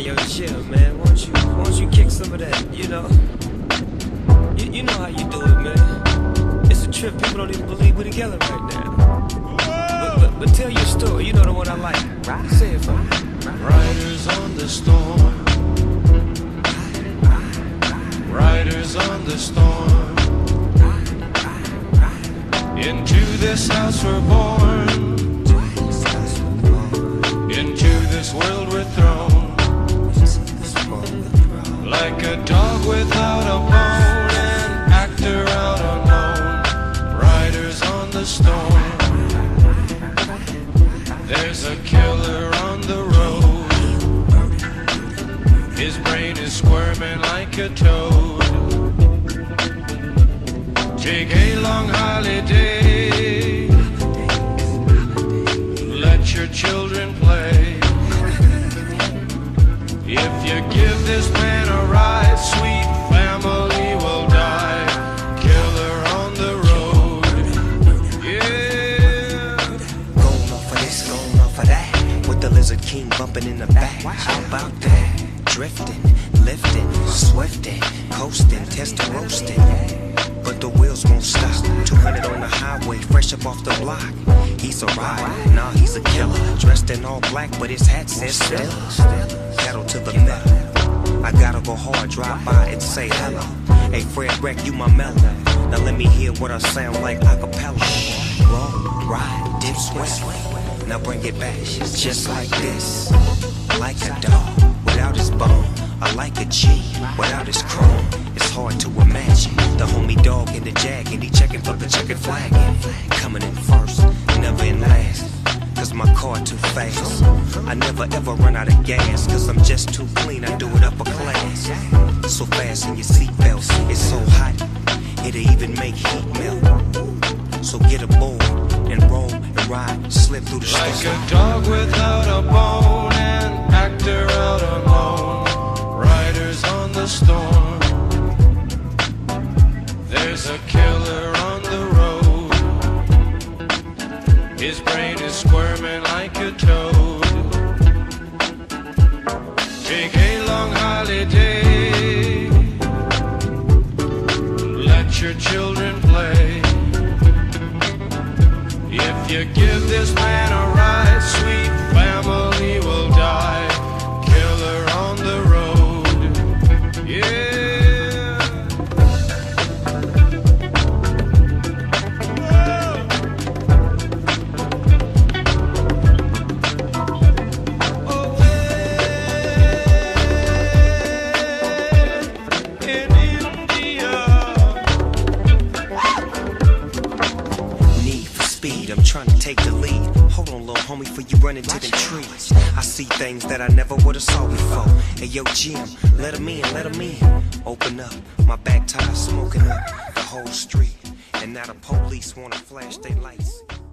yo, chill, man. Won't you kick some of that, you know? You know how you do it, man. It's a trip, people don't even believe we're together right now. But tell your story, you know the one I like. Right? Say it for me. Riders on the storm. Riders on the storm. Into this house we're born. Into this world we're thrown. Like a dog without a bone, an actor out unknown. Riders on the storm. There's a killer on the road. His brain is squirming like a toad. Take a long holiday. Let your children play. If you give this man a ride, sweet family will die. Killer on the road. Yeah. Going off of this, going off of that. With the Lizard King bumping in the back. How about that? Drifting, lifting, swifting, coasting, testing, roasting. But the wheels won't stop. 200 on the highway, fresh up off the block. He's a rider, nah, he's a killer. Dressed in all black, but his hat says still. Pedal to the metal. I gotta go hard, drive by and say hello. Hey, Fred Wreck, you my mellow. Now let me hear what I sound like a cappella. Roll, ride, dip, sweat. Now bring it back, just like this. Like a dog without his bone. I like a G without his chrome. It's hard to imagine the homie dog in the jag and he checking for the checkered flag. Coming in first, never in last, cause my car too fast. I never ever run out of gas, cause I'm just too clean, I do it upper class. So fast in your seatbelts, it's so hot, it'll even make heat melt. So get aboard and roll and ride, slip through the like storm. a dog without a bone, an actor out alone. Riders on the storm. There's a killer on the road. His brain is squirming like a toad. Take a long holiday. Let your children play. If you give this man a ride, sweet family will die. Killer on the road. Yeah. I'm trying to take the lead. Hold on, little homie, before you run into them trees. I see things that I never would've saw before. Hey, yo, Jim, let him in, let him in. Open up, my back tire smoking up the whole street. And now the police wanna flash their lights.